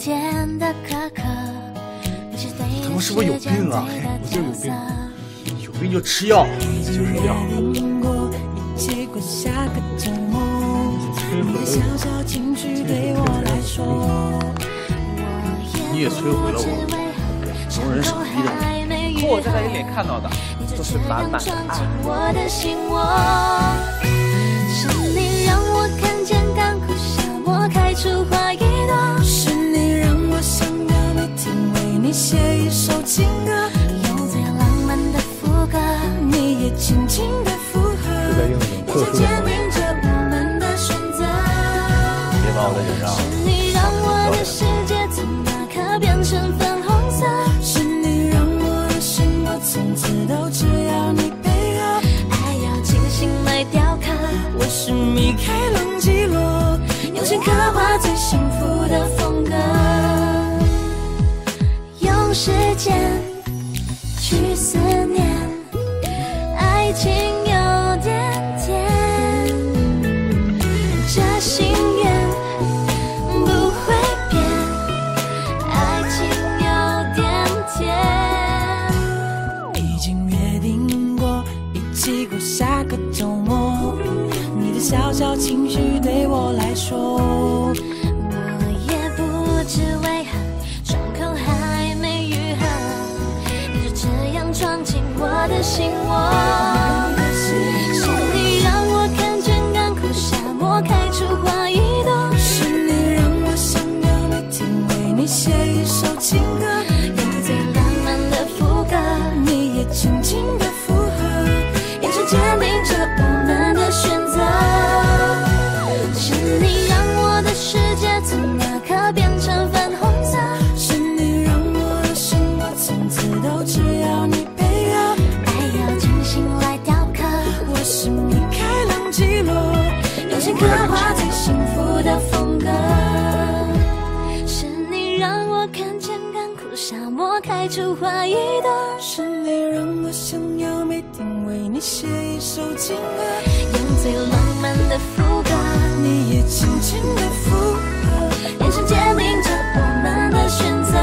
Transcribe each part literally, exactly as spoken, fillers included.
他们是不是有病啊？我就有病，有病就吃药，就是药。你也摧毁了我容人手逼的你。 从我这张眼里看到的都是满满的爱。 是你让我看见干枯沙漠开出花一朵，是你让我想要每天为你写一首情歌，用最浪漫的副歌，你也轻轻的附和，眼神坚定着我们的选择。 别把我的人让。 是你让我的世界从那刻变成粉红色，是你让我的心我从此都只要你配合，爱要精心来雕刻。我是米开朗基罗，用心刻画最幸福的风格，用时间去思念，爱情有点甜，这心愿不会变，爱情有点甜。已经约定过一起过下个周末，你的小小情绪对我来说，我也不知为何伤口还没愈合，你就这样闯进我的心窝。是你让我看见干枯沙漠开出花一朵，是你让我想要每天为你写一首情歌，用最浪漫的副歌，你也轻轻的附和，眼神坚定着我们的选择。是你让我的世界从那刻变成粉红色，是你让我的心我从此都只要你配合，爱要精心来雕刻。我是米开朗基罗，用心刻画最幸福的风格。是你让我看见干枯沙漠开出花一朵，是你让我想要每天为你写一首情歌，用最浪漫的副歌，你也轻轻的附和，眼神坚定着我们的选择。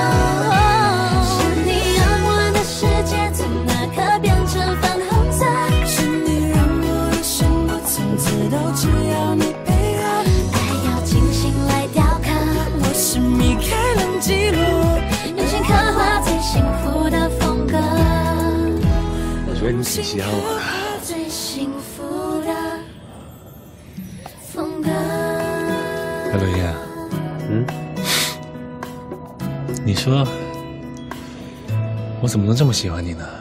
是你让我的世界从那刻变成粉红色，是你让我的心我从此都只要你配合，爱要精心来雕刻。我是米开朗基罗，用心刻画最幸福的风格。 我觉得你挺稀罕我的。 最幸福的风格。 白落叶， 嗯， 你说我怎么能这么喜欢你呢？